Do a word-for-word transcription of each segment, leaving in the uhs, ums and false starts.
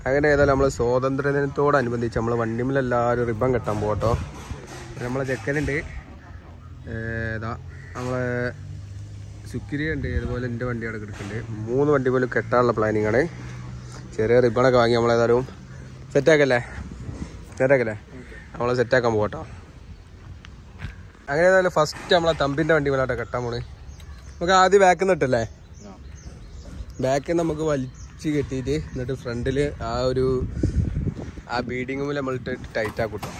അങ്ങനെ ഏതായാലും നമ്മൾ സ്വാതന്ത്ര്യദിനത്തോടനുബന്ധിച്ച് നമ്മൾ വണ്ടിമിലെല്ലാവരും റിബൺ കെട്ടാൻ പോകട്ടോ. നമ്മളെ ചെക്കനുണ്ട്, ഏതാ നമ്മളെ സുക്കിരി ഉണ്ട്, അതുപോലെ എൻ്റെ വണ്ടി അവിടെ കിടക്കുന്നുണ്ട്. മൂന്ന് വണ്ടി പോലും കെട്ടാനുള്ള പ്ലാനിങ് ആണ്. ചെറിയ റിബണൊക്കെ വാങ്ങി നമ്മളേതായാലും സെറ്റാക്കല്ലേ സെറ്റാക്കല്ലേ നമ്മളെ സെറ്റാക്കാൻ പോകട്ടോ. അങ്ങനെ ഏതായാലും ഫസ്റ്റ് നമ്മളെ തമ്പിൻ്റെ വണ്ടി പോലാട്ടോ കെട്ടാൻ പോണ്. നമുക്ക് ആദ്യം ബാക്കിൽ നിന്ന് ഇട്ടല്ലേ, ബാക്കിൽ നമുക്ക് വലിച്ച് കെട്ടിയിട്ട് എന്നിട്ട് ഫ്രണ്ടിൽ ആ ഒരു ആ ബീഡിങ് മൂലം നമ്മളിട്ട് ടൈറ്റ് ആക്കൂട്ടോ.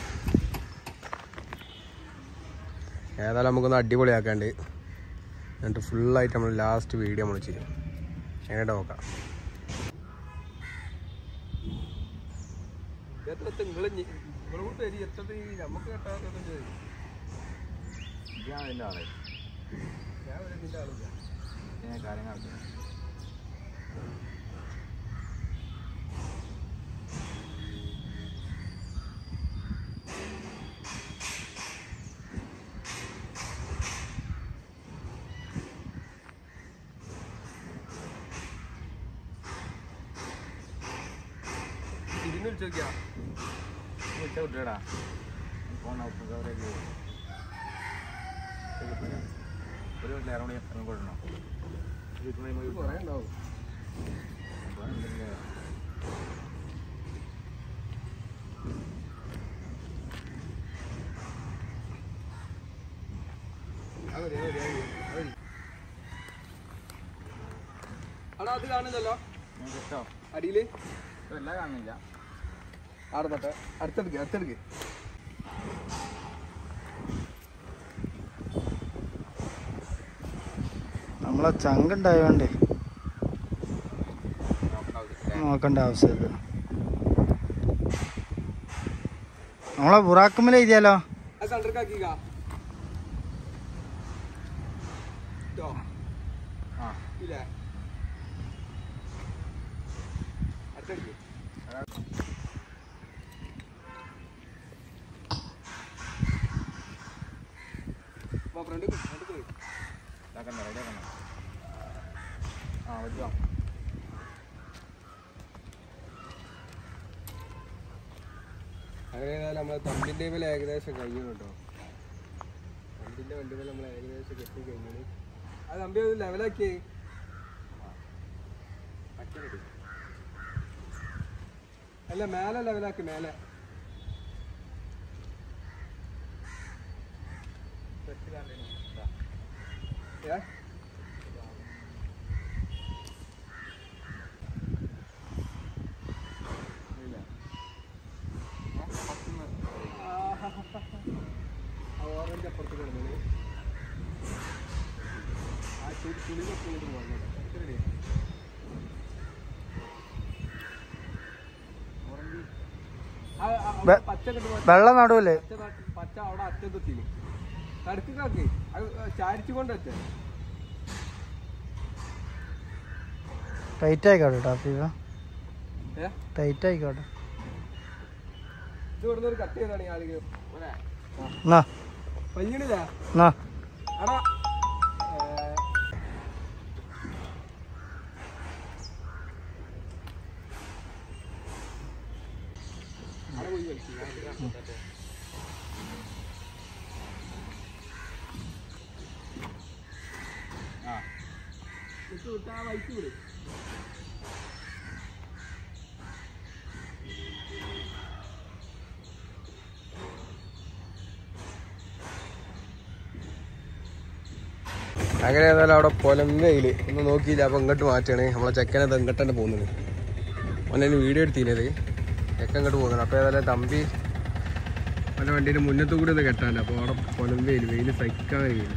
ഏതായാലും നമുക്കൊന്ന് അടിപൊളിയാക്കാണ്ട് എന്നിട്ട് ഫുള്ളായിട്ട് നമ്മൾ ലാസ്റ്റ് വീഡിയോ നമ്മൾ ചെയ്യും. എങ്ങനെ നോക്കാം. നമുക്ക് കാര്യങ്ങൾ വിളിച്ചാ ഒരു നേരം കൂടി കൊടുക്കണോ? കുറേ ഉണ്ടാവും. അവിടെ അത് കാണുന്നല്ലോ അടിയില് എല്ലാം കാണുന്നില്ല. ആടുന്നട്ടെ, അടുത്തെടുക്ക് അടുത്തെടുക്ക്. നമ്മളെ ചങ്കുണ്ടായോണ്ടേ നോക്കണ്ട ആവശ്യമില്ല. നമ്മളെ ബുറാക്കുമ്മൽ എഴുതിയാലോ? അങ്ങനെ നമ്മളെ തമ്പിൻ്റെ മേലെ ഏകദേശം കഴിഞ്ഞു കേട്ടോ. തമ്പിൻ്റെ വണ്ടി മേലെ നമ്മൾ ഏകദേശം കെട്ടി കഴിഞ്ഞു. അത് തമ്പി ഒന്ന് ലെവലാക്കി അല്ല മേലെ ലെവലാക്കി മേലെ ഏ ഓറഞ്ച് അപ്പുറത്ത് കിടന്നത് ആ തുണിയൊക്കെ വന്നത് വെള്ളം നടുവല്ലേ പച്ച അവിടെ അറ്റത്തെത്തിയില്ലേ തടുക്കാക്കി ചാരിച്ചു കൊണ്ട് വെച്ചേ ടൈറ്റ് ആയിക്കോട്ടെ ടാപ്പീവ ടൈറ്റ് ആയിക്കോട്ടെ. ഇത് ഇവിടുന്ന് ഒരു കട്ട് ചെയ്താണ് ആരെങ്കിലും പഞ്ഞിണില്ല അടാ പോയി കളിച്ചു വിട്ടാ വൈക്ക് വിടും. അങ്ങനെ ഏതായാലും അവിടെ പൊലമ്പയില് ഒന്നും നോക്കിയില്ല. അപ്പോൾ ഇങ്ങോട്ട് മാറ്റാണ് നമ്മളെ ചെക്കനത് ഇങ്ങോട്ട് തന്നെ പോകുന്നത്. ഓനെ വീഡിയോ എടുത്തിനത് ചെക്കൻ ഇങ്ങോട്ട് പോകുന്നത്. അപ്പോൾ ഏതായാലും തമ്പി പല വണ്ടീൻ്റെ മുന്നത്ത് കൂടി ഒന്ന് കെട്ടാണ്ട്. അപ്പോൾ അവിടെ പൊലമ്പയില് വെയിൽ സഹിക്കാൻ കഴിയില്ല.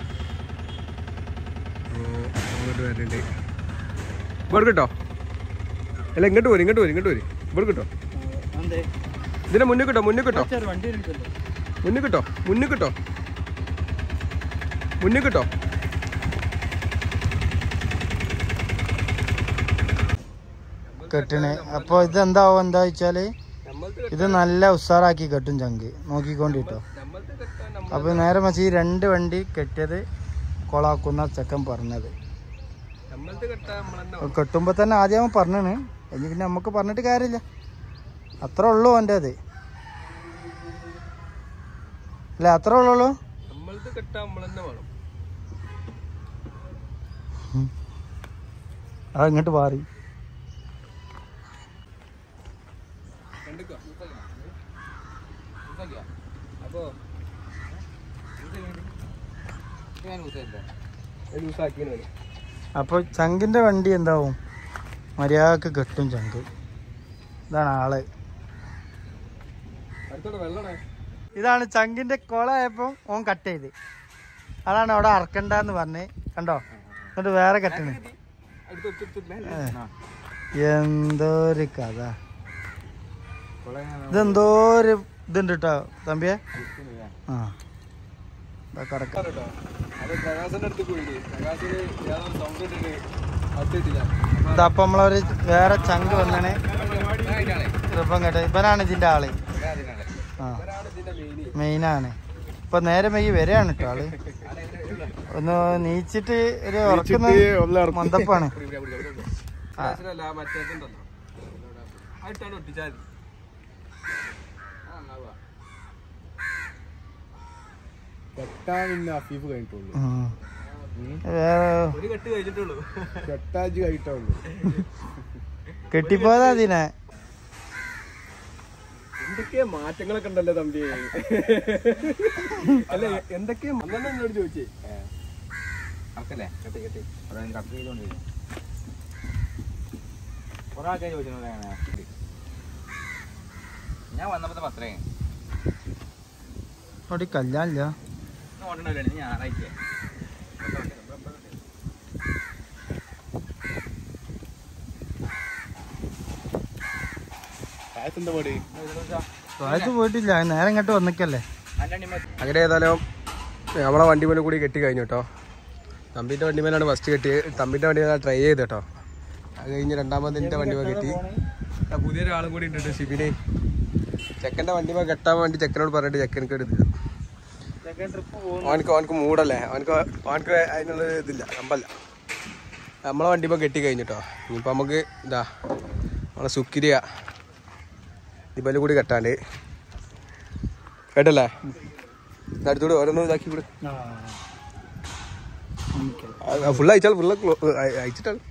അപ്പോൾ അങ്ങോട്ട് വരണ്ട് ഇവിടെ കിട്ടോ അല്ല ഇങ്ങോട്ട് പോരും ഇങ്ങോട്ട് വരും ഇങ്ങോട്ട് വരും ഇവിടെ കിട്ടോ ഇതിനെ മുന്നിൽ കിട്ടോ മുന്നിൽ കിട്ടോ മുന്നിൽ കിട്ടോ മുന്നിൽ കിട്ടോ മുന്നിൽ കിട്ടോ കെട്ടണേ. അപ്പൊ ഇതെന്താവും എന്താ വെച്ചാല് ഇത് നല്ല ഉഷാറാക്കി കെട്ടും ചങ്ക് നോക്കിക്കൊണ്ടിട്ടോ. അപ്പൊ നേരെ മറിച്ച് ഈ രണ്ട് വണ്ടി കെട്ടിയത് കൊളാക്കുന്ന ചെക്കൻ പറഞ്ഞത് കെട്ടുമ്പോ തന്നെ ആദ്യം പറഞ്ഞാണ് ഇനി പിന്നെ നമുക്ക് പറഞ്ഞിട്ട് കാര്യമില്ല, അത്ര ഉള്ളൂ എൻ്റെ അത് അല്ല, അത്ര ഉള്ളൂ. അത് ഇങ്ങോട്ട് മാറി അപ്പൊ ചങ്കിന്റെ വണ്ടി എന്താവും, മര്യാദക്ക് കെട്ടും ചങ്ക്. ഇതാണ് ആള്. ഇതാണ് ചങ്കിന്റെ കൊളായപ്പോ ഓൻ കട്ട് ചെയ്ത്, അതാണ് അവിടെ അറക്കണ്ടെന്ന് പറഞ്ഞ്. കണ്ടോ, എന്നിട്ട് വേറെ കെട്ടണ്. എന്തോ ഒരു കഥ, ഇതെന്തോ ഒരു ഇതുണ്ട് കേട്ടോ തമ്പിയെ. ആ ഇതപ്പൊ നമ്മളൊരു വേറെ ചങ്ക് വന്നാണ് ഇപ്പം കേട്ടോ. ഇവനാണ് ഇതിന്റെ ആള്. ആ മെയിനാണ്. ഇപ്പൊ നേരെ മെയ് വരെയാണ് കേട്ടോ ആള്. ഒന്ന് നീച്ചിട്ട് ഒരു ഉറക്കുന്ന മന്ദപ്പാണ്. കെട്ടിപ്പോയതാ അതിനെ. എന്തൊക്കെയാ മാറ്റങ്ങളൊക്കെ ഉണ്ടല്ലോ തമ്പി. അല്ല എന്തൊക്കെയാ എന്നോട് ചോദിച്ചേ. ഞാൻ വന്നപ്പോ പത്രേ കല്യാണില്ല. ഞായറാഴ്ച പോയിട്ടില്ല, നേരെ ഇങ്ങോട്ട് വന്നിക്കല്ലേ. അങ്ങനെ ഏതായാലും നമ്മളെ വണ്ടി മേലെ കൂടി കെട്ടി കഴിഞ്ഞു കേട്ടോ. തമ്പിന്റെ വണ്ടി മേലാണ് ഫസ്റ്റ് കെട്ടി. തമ്പിന്റെ വണ്ടി മേലെ ട്രൈ ചെയ്ത് കേട്ടോ. അത് കഴിഞ്ഞ് രണ്ടാമതിന്റെ വണ്ടി മേലെ കെട്ടി. പുതിയൊരാളും കൂടി ഉണ്ട് ഷിബിനെ. ചെക്കൻ്റെ വണ്ടി മേലെ കെട്ടാൻ വേണ്ടി ചെക്കനോട് പറഞ്ഞിട്ട് ചെക്കനക്ക് എടുത്തു. അവനക്ക് അവനക്ക് മൂടല്ലേ, അവനക്ക് അവനക്ക് അതിനുള്ള ഇതില്ല, നമ്പല്ല. നമ്മളെ വണ്ടി മേലെ കെട്ടി കഴിഞ്ഞിട്ടോ. ഇനിയിപ്പോൾ നമുക്ക് ഇതാ നമ്മളെ സുക്കിരിയ ഇതിപ്പല് കൂടി കെട്ടാണ്ട് കേട്ടല്ലേ. അടുത്തൂടെ ഓരോന്നും ഇതാക്കി കൂടെ ഫുള്ള് അയച്ചാൽ ഫുള്ള് അയച്ചിട്ടാണ്.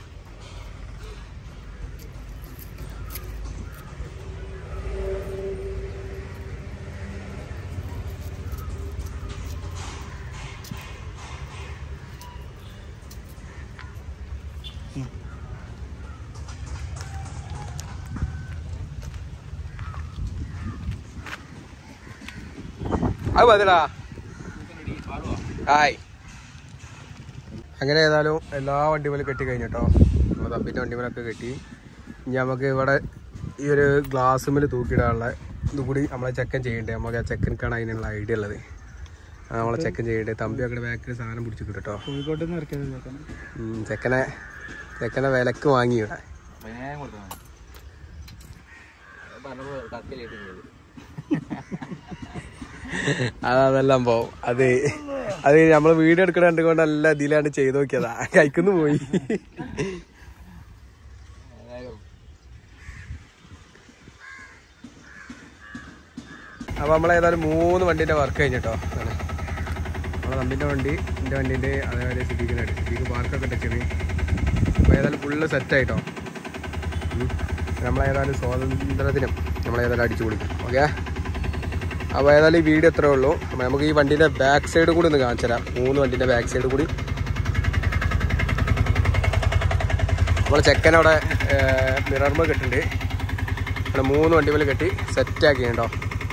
അത് മതിടാ. ഹായ്. അങ്ങനെ ഏതായാലും എല്ലാ വണ്ടിമേലും കെട്ടി കഴിഞ്ഞിട്ടോ. നമ്മൾ തമ്പിൻ്റെ വണ്ടിമേലൊക്കെ കെട്ടി. ഇനി നമുക്ക് ഇവിടെ ഈ ഒരു ഗ്ലാസ് മേൽ തൂക്കിയിടാനുള്ള ഇതും കൂടി നമ്മളെ ചെക്കൻ ചെയ്യണ്ടേ. നമുക്ക് ആ ചെക്കൻക്കാണ് അതിനുള്ള ഐഡിയ ഉള്ളത്. നമ്മളെ ചെക്കൻ ചെയ്യണ്ടേ. തമ്പി അവിടെ ബാക്കിൽ സാധനം പിടിച്ചിട്ട് കേട്ടോ. ചെക്കനെ ചെക്കനെ വിലക്ക് വാങ്ങി ഇവിടെ. അതെല്ലാം പോവും. അത് അത് നമ്മള് വീഡിയോ എടുക്കണ കണ്ടുകൊണ്ട് അല്ല ഇതിലാണ്ട് ചെയ്ത് നോക്കിയതാ. കൈക്കുന്ന് പോയി. അപ്പൊ നമ്മളേതായാലും മൂന്ന് വണ്ടിന്റെ വർക്ക് കഴിഞ്ഞിട്ടോ. നമ്മളെ തമ്പിന്റെ വണ്ടി, എന്റെ വണ്ടിന്റെ, അതേപോലെ സിദ്ദീഖിന്റെ വണ്ടി. സിദ്ദീഖ് പാർക്കൊക്കെ ടച്ചത്. അപ്പൊ ഏതായാലും ഫുള്ള് സെറ്റായിട്ടോ. നമ്മളേതായാലും സ്വാതന്ത്ര്യദിനം നമ്മളേതായാലും അടിച്ചു പൊളിക്കും. ഓക്കെ. അപ്പോൾ ഏതായാലും ഈ വീഡിയോ എത്രയേ ഉള്ളൂ. അപ്പോൾ നമുക്ക് ഈ വണ്ടീൻ്റെ ബാക്ക് സൈഡ് കൂടി ഒന്ന് കാണിച്ചു തരാം. മൂന്ന് വണ്ടീൻ്റെ ബാക്ക് സൈഡ് കൂടി നമ്മൾ ചെക്കനവിടെ മിറർമ കെട്ടുണ്ട്. ഇവിടെ മൂന്ന് വണ്ടി മേലെ കെട്ടി സെറ്റാക്കി കേട്ടോ.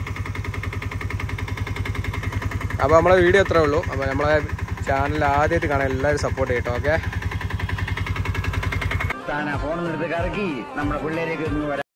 അപ്പോൾ നമ്മളെ വീഡിയോ എത്രയേ ഉള്ളൂ. അപ്പോൾ നമ്മളെ ചാനൽ ആദ്യമായിട്ട് കാണാൻ എല്ലാവരും സപ്പോർട്ട് ചെയ്യട്ടോ. ഓക്കെ. ഫോൺ എടുത്ത് കറക്കി നമ്മുടെ പിള്ളേരേക്ക്